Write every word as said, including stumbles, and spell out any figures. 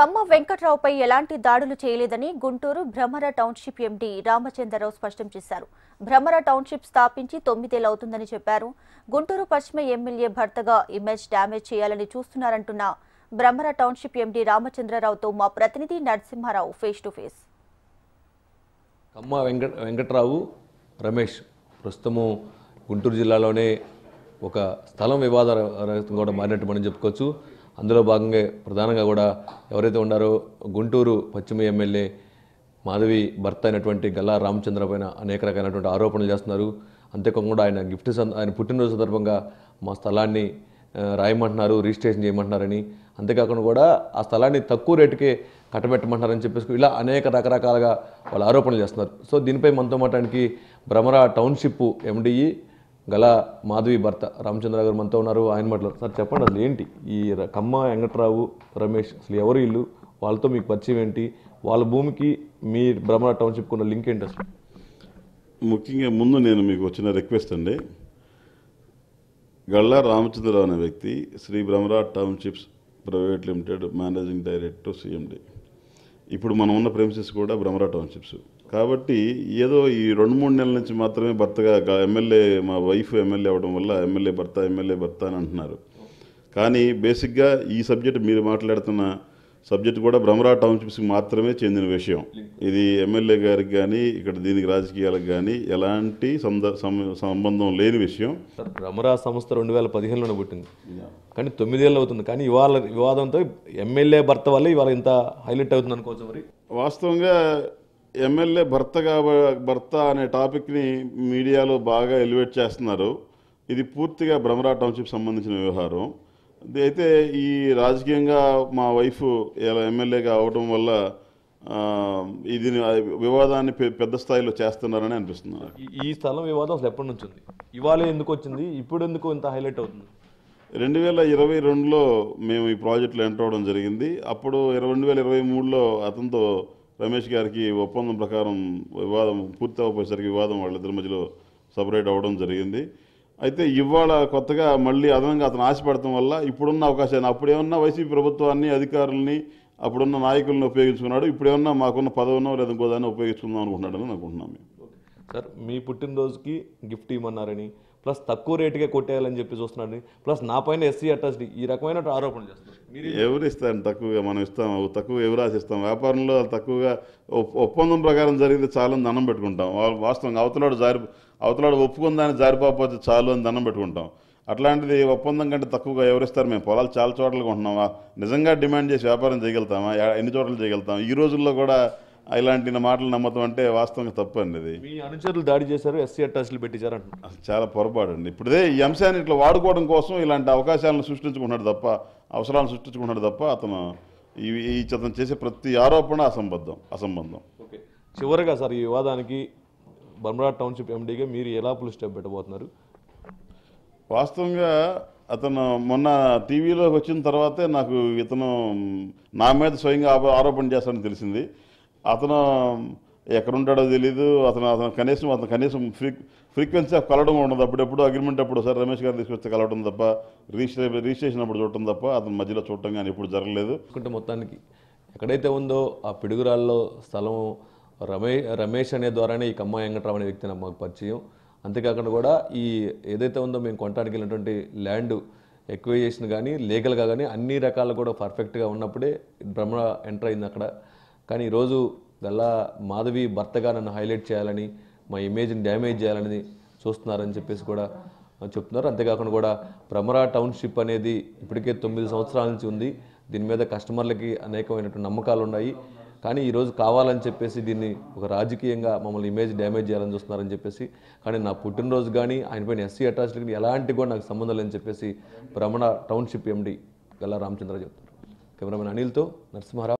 కమ్మ వెంకట్రావుపై ఎలాంటి దాడులు చేయలేదని గుంటూరు భ్రమర టౌన్షిప్ ఎండీ రామచంద్రరావు స్పష్టం చేశారు. భ్రమర టౌన్షిప్ స్థాపించి తొమ్మిదేళ్లవుతుందని చెప్పారు. గుంటూరు పశ్చిమ ఎమ్మెల్యే భర్తగా ఇమేజ్ డ్యామేజ్ చేయాలని చూస్తున్నారంటున్న భ్రమర టౌన్షిప్ ఎండీ రామచంద్రరావుతో మా ప్రతినిధి Narasimharao face to face. Kamma Venkata Venkatrao Ramesh ప్రస్తుతము గుంటూరు జిల్లాలోనే ఒక స్థలం వివాదరహితంగా కూడా మారినట్టు మనం చెప్పుకోవచ్చు. అందులో భాగంగా ప్రధానంగా కూడా ఎవరైతే ఉన్నారో గుంటూరు పశ్చిమ ఎమ్మెల్యే మాధవి భర్త అయినటువంటి గల్లా రామచంద్ర పైన అనేక రకాలైనటువంటి ఆరోపణలు చేస్తున్నారు. అంతేకాకుండా ఆయన గిఫ్ట్ ఆయన పుట్టినరోజు సందర్భంగా మా స్థలాన్ని రాయమంటున్నారు, రిజిస్ట్రేషన్ చేయమంటున్నారని, అంతేకాకుండా కూడా ఆ స్థలాన్ని తక్కువ రేటుకే కట్టబెట్టమంటున్నారని చెప్పేసి ఇలా అనేక రకరకాలుగా వాళ్ళు ఆరోపణలు చేస్తున్నారు. సో దీనిపై మనతో మాట్లాడడానికి భ్రమర టౌన్షిప్ ఎండిఈ గల మాధవి భర్త రామచంద్ర గారు మనతో ఉన్నారు. ఆయన మాట్లాడు సార్, చెప్పండి అసలు ఏంటి ఈ కమ్మ వెంకట్రావు రమేష్, అసలు ఎవరు ఇల్లు, వాళ్ళతో మీకు పరిచయం ఏంటి, వాళ్ళ భూమికి మీ భ్రమర టౌన్షిప్కి ఉన్న లింక్ ఏంటి అసలు? ముఖ్యంగా ముందు నేను మీకు వచ్చిన రిక్వెస్ట్ అండి, గల్లా రామచంద్రరావు అనే వ్యక్తి Sri Bhramara townships private limited managing director CMD. ఇప్పుడు మనం ఉన్న ప్రెమిసెస్ కూడా భ్రమర టౌన్షిప్స్ కాబట్టి ఏదో ఈ రెండు మూడు నెలల నుంచి మాత్రమే భర్తగా ఎమ్మెల్యే మా వైఫ్ ఎమ్మెల్యే అవ్వడం వల్ల ఎమ్మెల్యే భర్త ఎమ్మెల్యే భర్త అని అంటున్నారు. కానీ బేసిక్గా ఈ సబ్జెక్ట్ మీరు మాట్లాడుతున్న సబ్జెక్ట్ కూడా భ్రమర టౌన్షిప్స్కి మాత్రమే చెందిన విషయం. ఇది ఎమ్మెల్యే గారికి కానీ ఇక్కడ దీనికి రాజకీయాలకు కానీ ఎలాంటి సంబంధం లేని విషయం. భ్రమర సంస్థ రెండు వేల పదిహేనులోనే పుట్టింది, కానీ తొమ్మిదేళ్ళు అవుతుంది. కానీ ఇవాళ వివాదంతో ఎమ్మెల్యే భర్త వల్ల ఇవాళ ఇంత హైలైట్ అవుతుంది అనుకోవచ్చు. మరి వాస్తవంగా ఎమ్మెల్యే భర్తగా భర్త అనే టాపిక్ని మీడియాలో బాగా ఎలివేట్ చేస్తున్నారు. ఇది పూర్తిగా భ్రమర టౌన్షిప్ సంబంధించిన వ్యవహారం. అయితే ఈ రాజకీయంగా మా వైఫ్ ఇలా ఎమ్మెల్యేగా అవడం వల్ల ఇది వివాదాన్ని పెద్ద స్థాయిలో చేస్తున్నారని అనిపిస్తున్నారు. ఈ స్థలం వివాదం అసలు ఎప్పటి నుంచి ఉంది, ఇవాళ ఎందుకు వచ్చింది, ఇప్పుడు ఎందుకు ఇంత హైలైట్ అవుతుంది? రెండు వేల ఇరవై రెండులో మేము ఈ ప్రాజెక్టులో ఎంటర్ అవ్వడం జరిగింది. అప్పుడు రెండు వేల ఇరవై మూడులో అతనితో రమేష్ గారికి ఒప్పందం ప్రకారం వివాదం పూర్తి అవ్వపోయేసరికి వివాదం వాళ్ళిద్దరి మధ్యలో సపరేట్ అవ్వడం జరిగింది. అయితే ఇవాళ కొత్తగా మళ్ళీ అదనంగా అతను ఆశపడటం వల్ల ఇప్పుడున్న అవకాశాన్ని, అప్పుడేమన్నా వైసీపీ ప్రభుత్వాన్ని అధికారులని అప్పుడున్న నాయకులను ఉపయోగించుకున్నాడు, ఇప్పుడేమన్నా మాకున్న పదవునో లేదా ఇంకోదాన్ని ఉపయోగించుకుందాం అనుకుంటున్నాడని అనుకుంటున్నాం. సార్, మీ పుట్టినరోజుకి గిఫ్ట్ ఇవ్వమన్నారని, ప్లస్ తక్కువ రేటుగా కొట్టేయాలని చెప్పి చూస్తున్నారని, ప్లస్ నా పైన ఎస్సీ అటాచ్డ్ ఈ రకమైన ఆరోపణలు చేస్తారు. ఎవరు ఇస్తాను తక్కువగా, మనం ఇస్తాం తక్కువ ఎవరు ఆశిస్తాం? వ్యాపారంలో తక్కువగా ఒప్పందం ప్రకారం జరిగితే చాలు అని దండం పెట్టుకుంటాం. వాస్తవంగా అవతలాడు జారి అవతలాడు ఒప్పుకుందాన్ని జారిపోతే చాలు అని దండం పెట్టుకుంటాం. అట్లాంటిది ఒప్పందం కంటే తక్కువగా ఎవరిస్తారు? మేము పొలాలు చాలా చోట్ల కొంటున్నామా? నిజంగా డిమాండ్ చేసి వ్యాపారం చేయగలుగుతామా? ఎన్ని చోట్ల చేయగలుగుతాం? ఈ రోజుల్లో కూడా ఇలాంటి మాటలు నమ్మతం అంటే వాస్తవంగా తప్పు అండి. ఇది మీ అనుచరులు దాడి చేశారు, ఎస్సీ అటాచ్లు పెట్టించారు అంటున్నారు. చాలా పొరపాటు అండి. ఇప్పుడే ఈ అంశాన్ని ఇట్లా వాడుకోవడం కోసం ఇలాంటి అవకాశాలను సృష్టించుకుంటున్నాడు తప్ప, అవసరాలను సృష్టించుకుంటున్నాడు తప్ప, అతను ఈ అతను చేసే ప్రతి ఆరోపణ అసంబద్ధం అసంబంధం ఓకే, చివరిగా సార్, ఈ వివాదానికి భ్రమర టౌన్షిప్ ఎండీగా మీరు ఎలా పులి స్టెప్ పెట్టబోతున్నారు? వాస్తవంగా అతను మొన్న టీవీలోకి వచ్చిన తర్వాతే నాకు ఇతను నా మీద స్వయంగా ఆరోపణ చేస్తాడని తెలిసింది. అతను ఎక్కడుంటాడో తెలీదు. అతను అతను కనీసం అతను కనీసం ఫ్రీ ఫ్రీక్వెన్సీ ఆఫ్ కలవడం ఉండదు. అప్పుడెప్పుడు అగ్రిమెంట్ అప్పుడు సార్ రమేష్ గారు తీసుకొస్తే కలవడం తప్ప, రిజిస్ట్రే రిజిస్ట్రేషన్ అప్పుడు చూడటం తప్ప అతని మధ్యలో చూడటం కానీ ఎప్పుడు జరగలేదు. మొత్తానికి ఎక్కడైతే ఉందో ఆ పిడుగురాల్లో స్థలం రమే రమేష్ అనే ద్వారానే ఈ కమ్మ వెంకట్రావు అనే వ్యక్తి మాకు పరిచయం. అంతేకాకుండా కూడా ఈ ఏదైతే ఉందో మేము కొనడానికి వెళ్ళినటువంటి ల్యాండ్ ఎక్వైజేషన్ కానీ లీగల్గా కానీ అన్ని రకాలు కూడా పర్ఫెక్ట్గా ఉన్నప్పుడే భ్రమర ఎంటర్ అయింది అక్కడ. కానీ ఈరోజు గల్లా మాధవి భర్తగా నన్ను హైలైట్ చేయాలని, మా ఇమేజ్ని డ్యామేజ్ చేయాలని చూస్తున్నారని చెప్పేసి కూడా చెప్తున్నారు. అంతేకాకుండా కూడా భ్రమర టౌన్షిప్ అనేది ఇప్పటికే తొమ్మిది సంవత్సరాల నుంచి ఉంది. దీని మీద కస్టమర్లకి అనేకమైనటువంటి నమ్మకాలు ఉన్నాయి. కానీ ఈరోజు కావాలని చెప్పేసి దీన్ని ఒక రాజకీయంగా మమ్మల్ని ఇమేజ్ డ్యామేజ్ చేయాలని చూస్తున్నారని చెప్పేసి, కానీ నా పుట్టినరోజు కానీ ఆయన పైన ఎస్సీ అటాచ్డ్ కానీ ఎలాంటి కూడా నాకు సంబంధం లేదని చెప్పేసి భ్రమర టౌన్షిప్ ఎండి గల్లా రామచంద్ర చెప్తున్నారు. కెమెరామెన్ అనిల్తో నరసింహారావు.